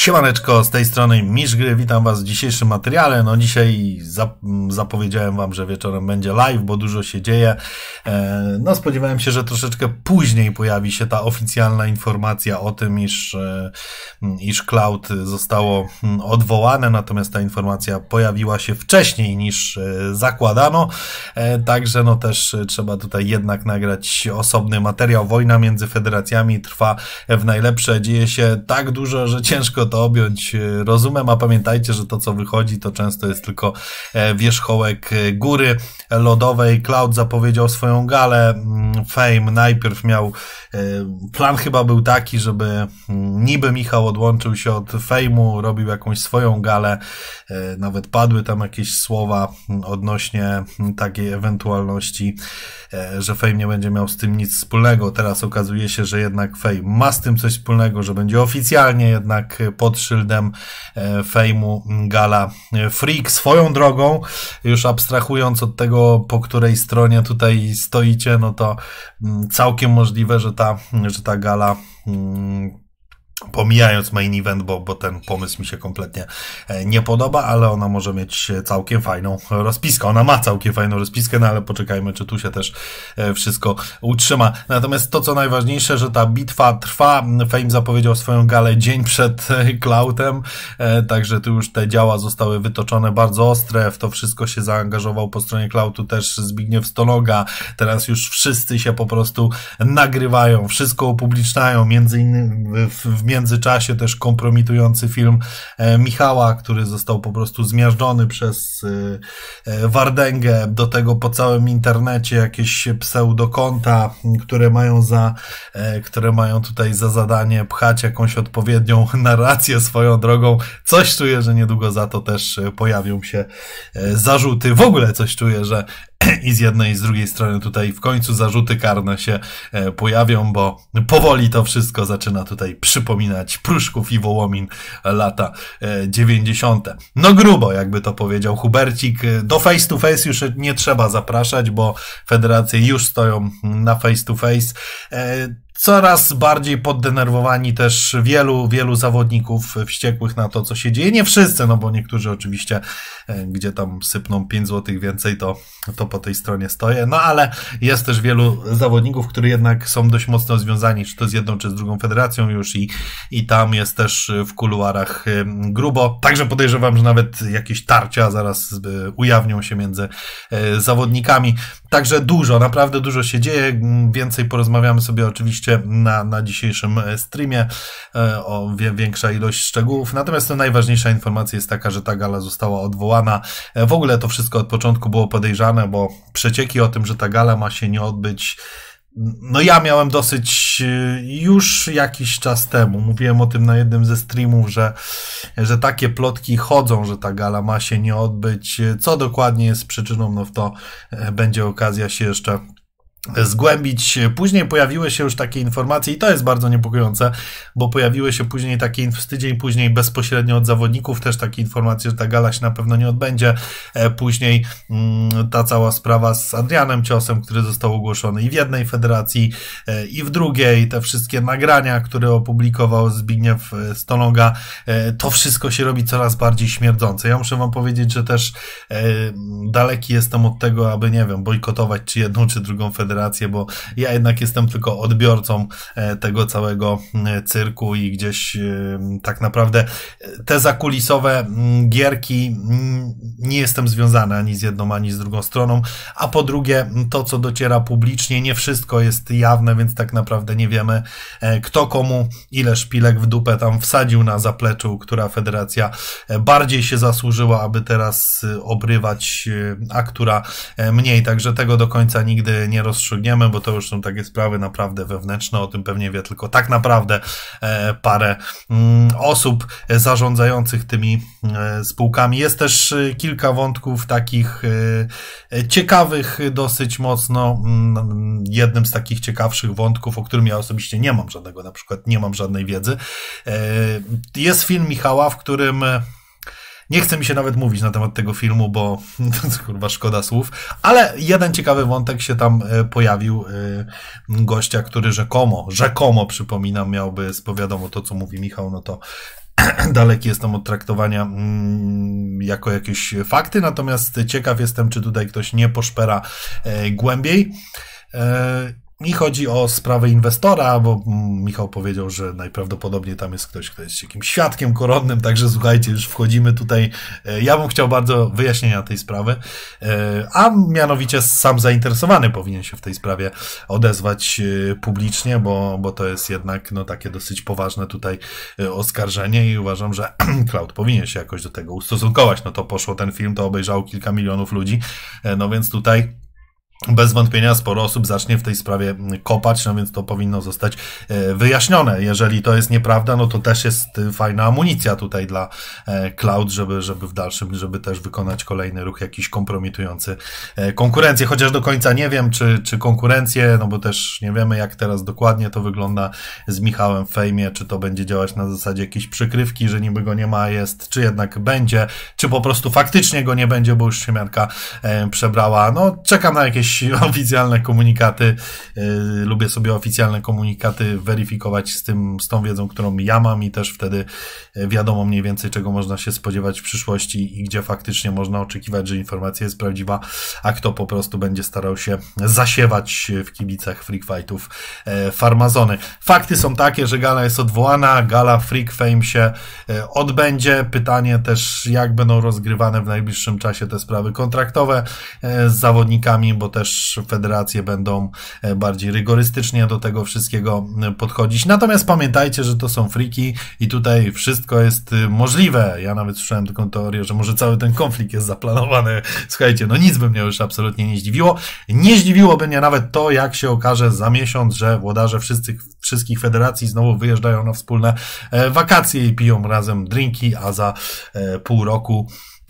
Siemaneczko, z tej strony Miszgry, witam was w dzisiejszym materiale. No dzisiaj zapowiedziałem wam, że wieczorem będzie live, bo dużo się dzieje. No spodziewałem się, że troszeczkę później pojawi się ta oficjalna informacja o tym, iż Cloud zostało odwołane, natomiast ta informacja pojawiła się wcześniej niż zakładano. Także no też trzeba tutaj jednak nagrać osobny materiał. Wojna między federacjami trwa w najlepsze, dzieje się tak dużo, że ciężko to objąć rozumem, a pamiętajcie, że to co wychodzi to często jest tylko wierzchołek góry lodowej. Cloud zapowiedział swoją galę. Fame najpierw miał, plan chyba był taki, żeby niby Michał odłączył się od Fame'u, robił jakąś swoją galę, nawet padły tam jakieś słowa odnośnie takiej ewentualności, że Fame nie będzie miał z tym nic wspólnego. Teraz okazuje się, że jednak Fame ma z tym coś wspólnego, że będzie oficjalnie jednak pod szyldem Fame'u gala Freak. Swoją drogą, już abstrahując od tego, po której stronie tutaj stoicie, no to całkiem możliwe, że ta gala, pomijając main event, bo ten pomysł mi się kompletnie nie podoba, ale ona może mieć całkiem fajną rozpiskę. Ona ma całkiem fajną rozpiskę, no ale poczekajmy, czy tu się też wszystko utrzyma. Natomiast to, co najważniejsze, że ta bitwa trwa. Fame zapowiedział swoją galę dzień przed Cloudem, także tu już te działa zostały wytoczone bardzo ostre. W to wszystko się zaangażował po stronie Cloudu też Zbigniew Stologa. Teraz już wszyscy się po prostu nagrywają, wszystko upubliczniają, między innymi w międzyczasie też kompromitujący film Michała, który został po prostu zmiażdżony przez Wardęgę. Do tego po całym internecie jakieś pseudokonta, które mają tutaj za zadanie pchać jakąś odpowiednią narrację swoją drogą. Coś czuję, że niedługo za to też pojawią się zarzuty. W ogóle coś czuję, że i z jednej i z drugiej strony tutaj w końcu zarzuty karne się pojawią, bo powoli to wszystko zaczyna tutaj przypominać Pruszków i Wołomin lata 90. No grubo, jakby to powiedział Hubercik. Do face to face już nie trzeba zapraszać, bo federacje już stoją na face to face. Coraz bardziej poddenerwowani też wielu zawodników wściekłych na to, co się dzieje. Nie wszyscy, no bo niektórzy oczywiście, gdzie tam sypną 5 zł więcej, to po tej stronie stoję. No ale jest też wielu zawodników, którzy jednak są dość mocno związani, czy to z jedną, czy z drugą federacją już i tam jest też w kuluarach grubo. Także podejrzewam, że nawet jakieś tarcia zaraz ujawnią się między zawodnikami. Także naprawdę dużo się dzieje. Więcej porozmawiamy sobie oczywiście na dzisiejszym streamie, o większa ilość szczegółów. Natomiast najważniejsza informacja jest taka, że ta gala została odwołana. W ogóle to wszystko od początku było podejrzane, bo przecieki o tym, że ta gala ma się nie odbyć, no ja miałem dosyć już jakiś czas temu. Mówiłem o tym na jednym ze streamów, że takie plotki chodzą, że ta gala ma się nie odbyć. Co dokładnie jest przyczyną, no w to będzie okazja się jeszcze zgłębić. Później pojawiły się już takie informacje i to jest bardzo niepokojące, bo pojawiły się później takie, tydzień później bezpośrednio od zawodników też takie informacje, że ta gala się na pewno nie odbędzie. Później ta cała sprawa z Adrianem Ciosem, który został ogłoszony i w jednej federacji, i w drugiej, te wszystkie nagrania, które opublikował Zbigniew Stologa, to wszystko się robi coraz bardziej śmierdzące. Ja muszę wam powiedzieć, że też daleki jestem od tego, aby, nie wiem, bojkotować czy jedną, czy drugą federację, bo ja jednak jestem tylko odbiorcą tego całego cyrku i gdzieś tak naprawdę te zakulisowe gierki nie jestem związany ani z jedną, ani z drugą stroną, a po drugie to, co dociera publicznie, nie wszystko jest jawne, więc tak naprawdę nie wiemy, kto komu ile szpilek w dupę tam wsadził na zapleczu, która federacja bardziej się zasłużyła, aby teraz obrywać, a która mniej, także tego do końca nigdy nie rozstrzygniemy, bo to już są takie sprawy naprawdę wewnętrzne, o tym pewnie wie tylko tak naprawdę parę osób zarządzających tymi spółkami. Jest też kilka wątków takich ciekawych dosyć mocno. Jednym z takich ciekawszych wątków, o którym ja osobiście nie mam żadnego, na przykład nie mam żadnej wiedzy, jest film Michała, w którym Nie chce mi się nawet mówić na temat tego filmu, bo kurwa szkoda słów, ale jeden ciekawy wątek się tam pojawił, gościa, który rzekomo, przypominam, miałby, bo wiadomo to, co mówi Michał, no to daleki jestem od traktowania jako jakieś fakty, natomiast ciekaw jestem, czy tutaj ktoś nie poszpera głębiej. I chodzi o sprawę inwestora, bo Michał powiedział, że najprawdopodobniej tam jest ktoś, kto jest jakimś świadkiem koronnym, także słuchajcie, już wchodzimy tutaj. Ja bym chciał bardzo wyjaśnienia tej sprawy, a mianowicie sam zainteresowany powinien się w tej sprawie odezwać publicznie, bo to jest jednak no, takie dosyć poważne tutaj oskarżenie i uważam, że Cloud powinien się jakoś do tego ustosunkować. No to poszło ten film, to obejrzało kilka milionów ludzi, no więc tutaj bez wątpienia sporo osób zacznie w tej sprawie kopać, no więc to powinno zostać wyjaśnione. Jeżeli to jest nieprawda, no to też jest fajna amunicja tutaj dla Cloud, żeby w dalszym, żeby też wykonać kolejny ruch jakiś kompromitujący konkurencję. Chociaż do końca nie wiem, czy konkurencję, no bo też nie wiemy, jak teraz dokładnie to wygląda z Michałem w Fejmie, czy to będzie działać na zasadzie jakiejś przykrywki, że niby go nie ma, jest, czy jednak będzie, czy po prostu faktycznie go nie będzie, bo już Szymianka przebrała. No, czekam na jakieś oficjalne komunikaty. Lubię sobie oficjalne komunikaty weryfikować z tą wiedzą, którą ja mam i też wtedy wiadomo mniej więcej, czego można się spodziewać w przyszłości i gdzie faktycznie można oczekiwać, że informacja jest prawdziwa, a kto po prostu będzie starał się zasiewać w kibicach Freak Fightów farmazony. Fakty są takie, że gala jest odwołana, gala Freak Fame się odbędzie. Pytanie też, jak będą rozgrywane w najbliższym czasie te sprawy kontraktowe z zawodnikami, bo też federacje będą bardziej rygorystycznie do tego wszystkiego podchodzić. Natomiast pamiętajcie, że to są freaki i tutaj wszystko jest możliwe. Ja nawet słyszałem taką teorię, że może cały ten konflikt jest zaplanowany. Słuchajcie, no nic by mnie już absolutnie nie zdziwiło. Nie zdziwiłoby mnie nawet to, jak się okaże za miesiąc, że włodarze wszystkich federacji znowu wyjeżdżają na wspólne wakacje i piją razem drinki, a za pół roku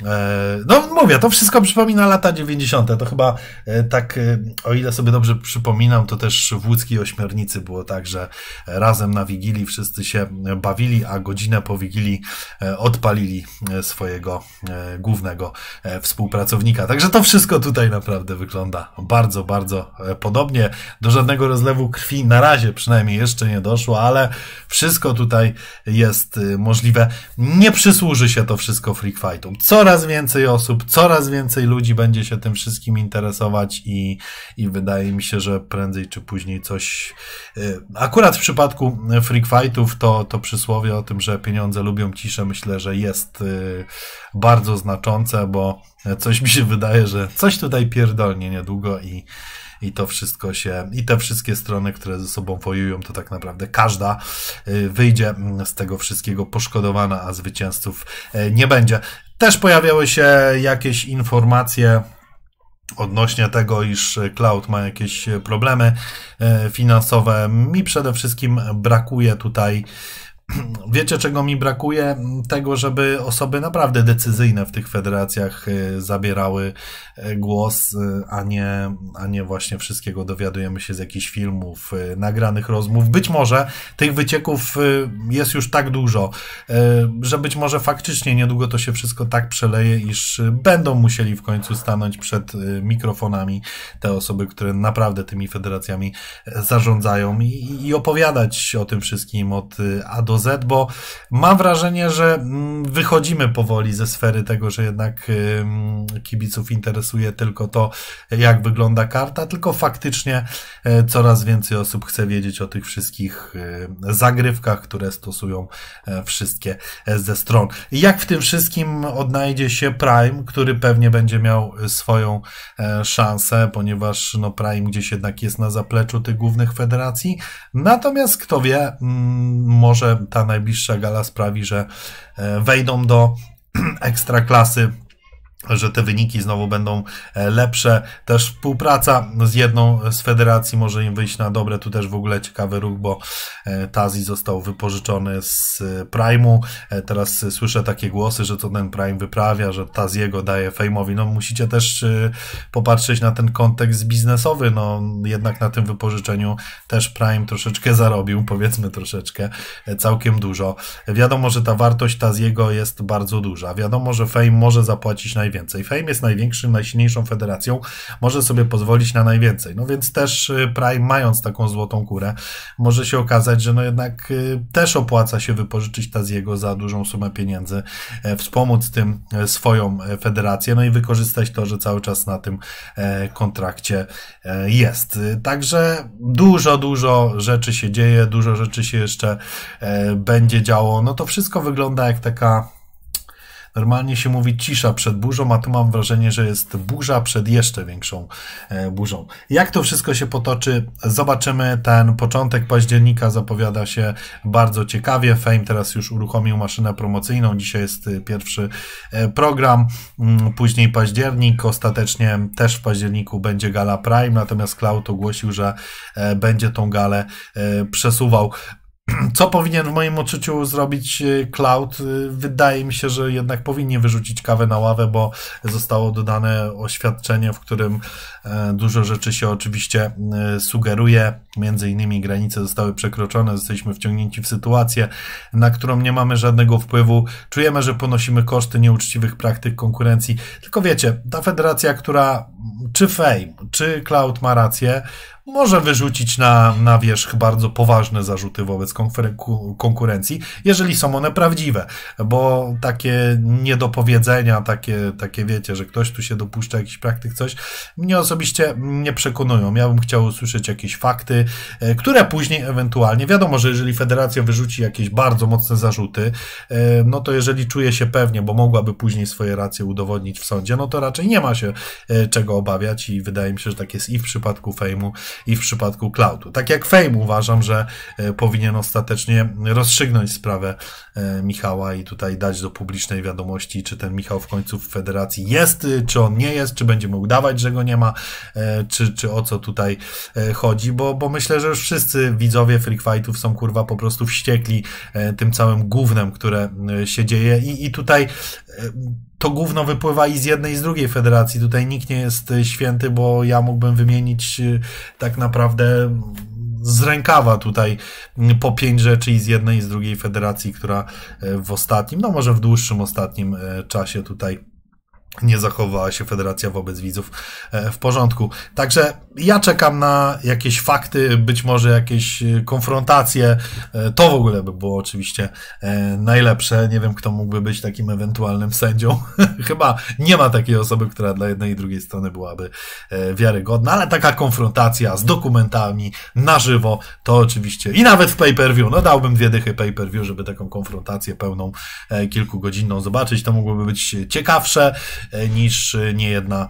no mówię, to wszystko przypomina lata 90. To chyba tak, o ile sobie dobrze przypominam, to też w łódzkiej Ośmiornicy było tak, że razem na Wigilii wszyscy się bawili, a godzinę po Wigilii odpalili swojego głównego współpracownika. Także to wszystko tutaj naprawdę wygląda bardzo, bardzo podobnie. Do żadnego rozlewu krwi na razie przynajmniej jeszcze nie doszło, ale wszystko tutaj jest możliwe. Nie przysłuży się to wszystko Freak Fightom. Coraz więcej osób, coraz więcej ludzi będzie się tym wszystkim interesować i wydaje mi się, że prędzej czy później coś... Akurat w przypadku Freak Fightów to przysłowie o tym, że pieniądze lubią ciszę, myślę, że jest bardzo znaczące, bo coś mi się wydaje, że coś tutaj pierdolnie niedługo i to wszystko się, i te wszystkie strony, które ze sobą wojują, to tak naprawdę każda wyjdzie z tego wszystkiego poszkodowana, a zwycięzców nie będzie. Też pojawiały się jakieś informacje odnośnie tego, iż Cloud ma jakieś problemy finansowe. Mi przede wszystkim brakuje tutaj, wiecie czego mi brakuje? Tego, żeby osoby naprawdę decyzyjne w tych federacjach zabierały głos, a nie właśnie wszystkiego dowiadujemy się z jakichś filmów, nagranych rozmów. Być może tych wycieków jest już tak dużo, że być może faktycznie niedługo to się wszystko tak przeleje, iż będą musieli w końcu stanąć przed mikrofonami te osoby, które naprawdę tymi federacjami zarządzają i opowiadać o tym wszystkim od A do Z, bo mam wrażenie, że wychodzimy powoli ze sfery tego, że jednak kibiców interesuje tylko to, jak wygląda karta, tylko faktycznie coraz więcej osób chce wiedzieć o tych wszystkich zagrywkach, które stosują wszystkie ze stron. I jak w tym wszystkim odnajdzie się Prime, który pewnie będzie miał swoją szansę, ponieważ no Prime gdzieś jednak jest na zapleczu tych głównych federacji. Natomiast kto wie, może ta najbliższa gala sprawi, że wejdą do ekstraklasy, że te wyniki znowu będą lepsze. Też współpraca z jedną z federacji może im wyjść na dobre. Tu też w ogóle ciekawy ruch, bo Tazi został wypożyczony z Prime'u. Teraz słyszę takie głosy, że to ten Prime wyprawia, że Taziego daje Fame'owi. No musicie też popatrzeć na ten kontekst biznesowy. No jednak na tym wypożyczeniu też Prime troszeczkę zarobił, powiedzmy troszeczkę, całkiem dużo. Wiadomo, że ta wartość Taziego jest bardzo duża. Wiadomo, że Fame może zapłacić najwięcej najwięcej. Fame jest największym, najsilniejszą federacją, może sobie pozwolić na najwięcej. No więc też Prime, mając taką złotą kurę, może się okazać, że no jednak też opłaca się wypożyczyć Taziego za dużą sumę pieniędzy, wspomóc tym swoją federację, no i wykorzystać to, że cały czas na tym kontrakcie jest. Także dużo rzeczy się dzieje, dużo rzeczy się jeszcze będzie działo. No to wszystko wygląda jak taka, normalnie się mówi cisza przed burzą, a tu mam wrażenie, że jest burza przed jeszcze większą burzą. Jak to wszystko się potoczy, zobaczymy. Ten początek października zapowiada się bardzo ciekawie. Fame teraz już uruchomił maszynę promocyjną. Dzisiaj jest pierwszy program, później październik. Ostatecznie też w październiku będzie gala Prime, natomiast Cloud ogłosił, że będzie tą galę przesuwał. Co powinien w moim odczuciu zrobić Cloud? Wydaje mi się, że jednak powinni wyrzucić kawę na ławę, bo zostało dodane oświadczenie, w którym dużo rzeczy się oczywiście sugeruje. Między innymi granice zostały przekroczone, zostaliśmy wciągnięci w sytuację, na którą nie mamy żadnego wpływu. Czujemy, że ponosimy koszty nieuczciwych praktyk konkurencji. Tylko wiecie, ta federacja, która czy Fame, czy Cloud ma rację, może wyrzucić na wierzch bardzo poważne zarzuty wobec konkurencji, jeżeli są one prawdziwe, bo takie niedopowiedzenia, takie wiecie, że ktoś tu się dopuszcza jakichś praktyk, coś, mnie osobiście nie przekonują. Ja bym chciał usłyszeć jakieś fakty, które później ewentualnie, wiadomo, że jeżeli federacja wyrzuci jakieś bardzo mocne zarzuty, no to jeżeli czuje się pewnie, bo mogłaby później swoje racje udowodnić w sądzie, no to raczej nie ma się czego obawiać i wydaje mi się, że tak jest i w przypadku Fame'u, i w przypadku Cloudu. Tak jak Fame uważam, że powinien ostatecznie rozstrzygnąć sprawę Michała i tutaj dać do publicznej wiadomości, czy ten Michał w końcu w federacji jest, czy on nie jest, czy będziemy udawać, że go nie ma, czy o co tutaj chodzi, bo myślę, że już wszyscy widzowie Freak Fightów są kurwa po prostu wściekli tym całym gównem, które się dzieje i tutaj to gówno wypływa i z jednej i z drugiej federacji. Tutaj nikt nie jest święty, bo ja mógłbym wymienić tak naprawdę z rękawa tutaj po 5 rzeczy i z jednej i z drugiej federacji, która w ostatnim, no może w dłuższym ostatnim czasie tutaj nie zachowała się federacja wobec widzów w porządku. Także ja czekam na jakieś fakty, być może jakieś konfrontacje. To w ogóle by było oczywiście najlepsze. Nie wiem, kto mógłby być takim ewentualnym sędzią. Chyba nie ma takiej osoby, która dla jednej i drugiej strony byłaby wiarygodna, ale taka konfrontacja z dokumentami na żywo, to oczywiście i nawet w pay-per-view, no dałbym 2 dychy pay-per-view, żeby taką konfrontację pełną, kilkugodzinną zobaczyć. To mogłoby być ciekawsze niż niejedna,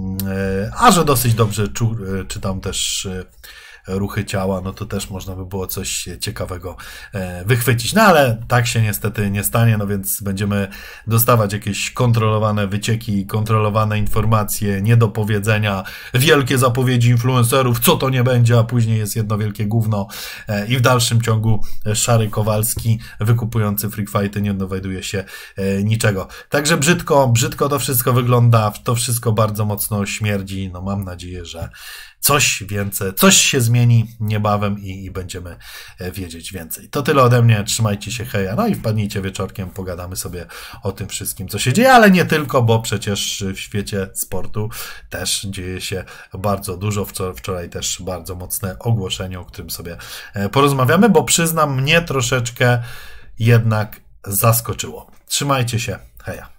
a że dosyć dobrze czytam też ruchy ciała, no to też można by było coś ciekawego wychwycić. No ale tak się niestety nie stanie, no więc będziemy dostawać jakieś kontrolowane wycieki, kontrolowane informacje, niedopowiedzenia, wielkie zapowiedzi influencerów, co to nie będzie, a później jest jedno wielkie gówno i w dalszym ciągu Szary Kowalski wykupujący Freak Fighty nie dowiaduje się niczego. Także brzydko to wszystko wygląda, to wszystko bardzo mocno śmierdzi, no mam nadzieję, że coś więcej, coś się zmieni niebawem i będziemy wiedzieć więcej. To tyle ode mnie, trzymajcie się, heja, no i wpadnijcie wieczorkiem, pogadamy sobie o tym wszystkim, co się dzieje, ale nie tylko, bo przecież w świecie sportu też dzieje się bardzo dużo. Wczoraj też bardzo mocne ogłoszenie, o którym sobie porozmawiamy, bo przyznam, mnie troszeczkę jednak zaskoczyło. Trzymajcie się, heja.